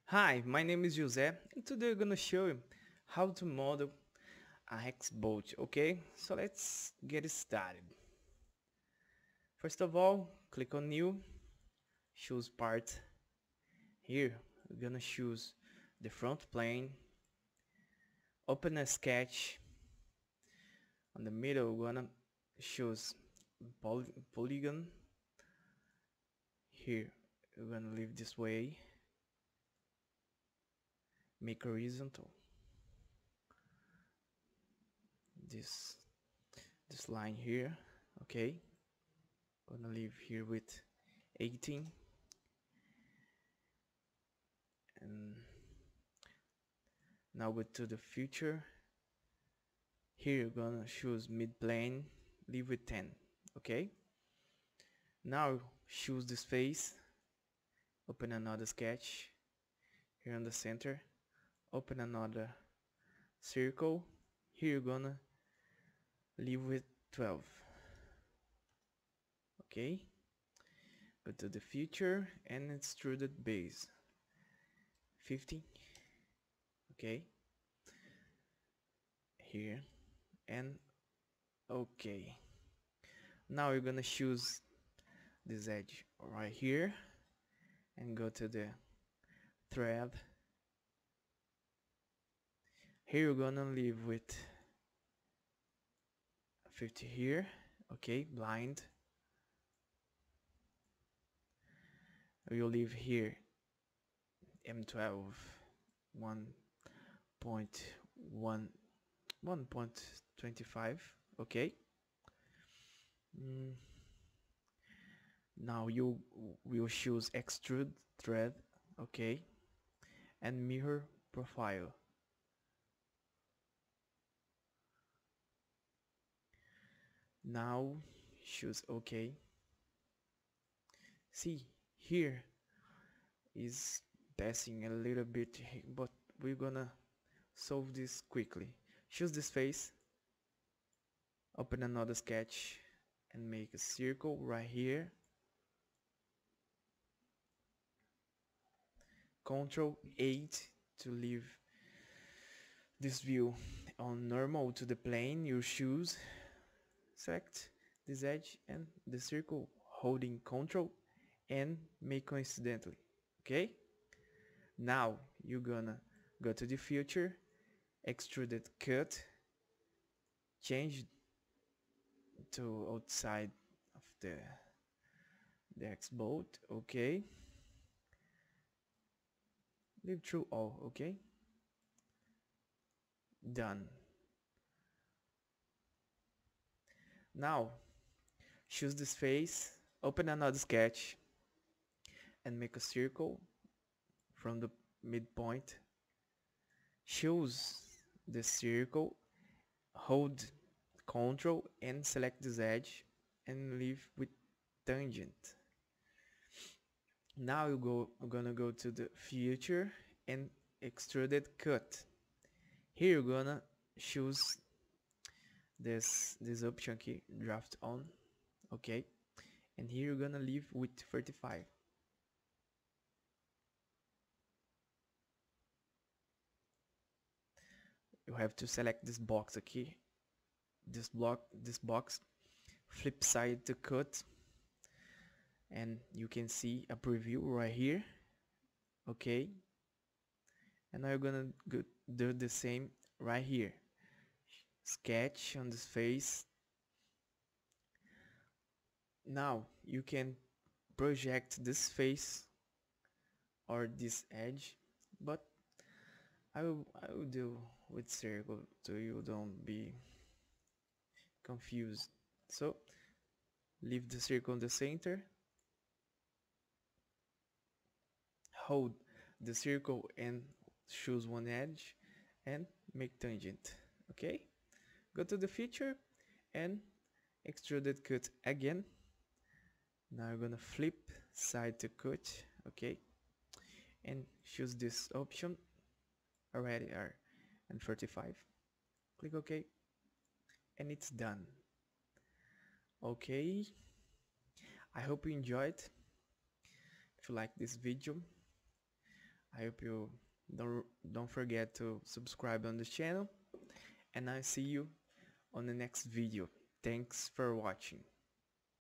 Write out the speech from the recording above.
Hi, my name is Jose and today I'm gonna show you how to model a hex bolt, okay? So let's get started. First of all, click on new, choose part. Here, we're gonna choose the front plane, open a sketch. On the middle, we're gonna choose polygon. Here, we're gonna leave this way, make horizontal. This line here, okay? Gonna leave here with 18 and now go to the future. Here you're gonna choose mid plane, leave with 10. Okay, now choose this face, open another sketch. Here in the center, open another circle. Here you're gonna leave with 12. Okay, go to the future and extruded base 50. Okay, here and okay. Now you're gonna choose this edge right here and go to the thread. Here you're gonna leave with 50 here. Okay, blind. We'll leave here M12 1.1 1.25. Okay. Mm, now you will choose extrude thread. Okay, and mirror profile. Now choose OK. See, here is passing a little bit, but we're gonna solve this quickly. Choose this face, open another sketch and make a circle right here. Ctrl 8 to leave this view on normal to the plane. You choose, select this edge and the circle, holding Ctrl and make coincidentally. Okay, now you're gonna go to the future, extruded cut, change to outside of the X bolt. Okay, leave through all. Okay, done. Now choose this face, open another sketch and make a circle from the midpoint. Choose the circle, hold Ctrl and select this edge and leave with tangent. Now we're gonna go to the future and extruded cut. Here you're gonna choose this option key, draft on. Okay, and here you're gonna leave with 35. You have to select this box. Okay, this box, flip side to cut, and you can see a preview right here. Okay, and now you're gonna do the same right here. Sketch on this face. Now you can project this face or this edge, but I will do with circle so you don't be confused. So leave the circle in the center, hold the circle and choose one edge and make tangent. Okay, go to the feature and extruded cut again. Now I'm gonna flip side to cut. Okay, and choose this option. Already are and 35. Click OK and it's done. Okay, I hope you enjoyed. If you like this video, I hope you don't forget to subscribe on this channel, and I'll see you on the next video. Thanks for watching.